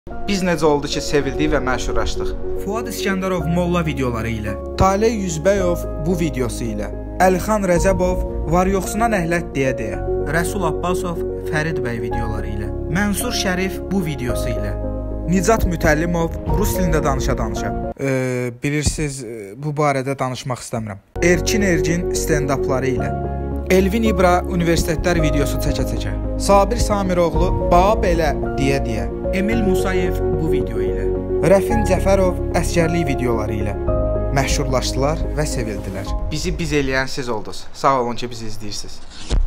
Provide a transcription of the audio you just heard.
Biz necə oldu ki, sevildik və məşhurlaşdıq? Fuad İskəndərov molla videoları ilə, Taleh Yüzbəyov bu videosu ilə, Əlixan Rəcəbov var yoxsuna nəhlət deyə. Rəsul Abbasov Fərid bəy videoları ilə, Mənsur Şərif bu videosu ilə, Nicat Mütəllimov rus dilində danışa. Bilirsiniz, bu barədə danışmaq istəmirəm. Erkin Ergin stand-upları ilə, Elvin İbra universitetlər videosu çəkə. Sabir Samiroğlu bağa belə deyə. Emil Musayev bu video ilə, Rəfin Cəfərov əsgərlik videoları ilə məşhurlaşdılar və sevildilər. Bizi biz eləyən siz oldunuz. Sağ olun ki, bizi izləyirsiniz.